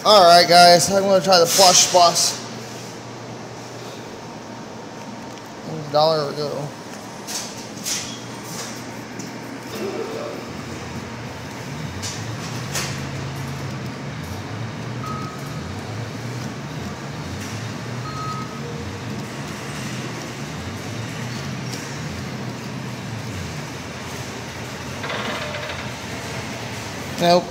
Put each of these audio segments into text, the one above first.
Alright guys, I'm going to try the plush bus. $1 or go. Nope.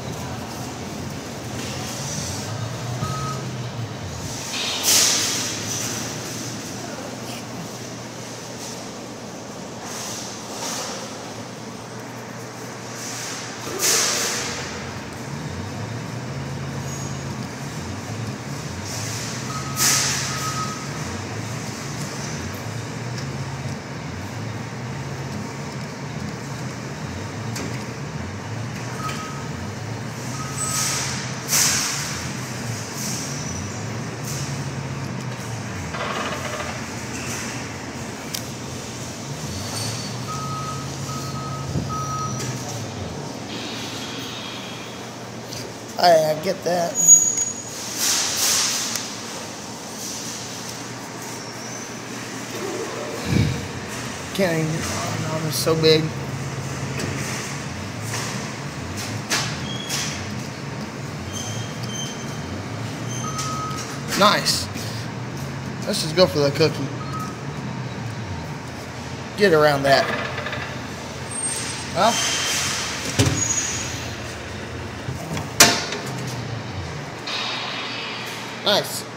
I get that. Can't even, oh no, it's so big. Nice. Let's just go for the cookie. Get around that. Well. Nice.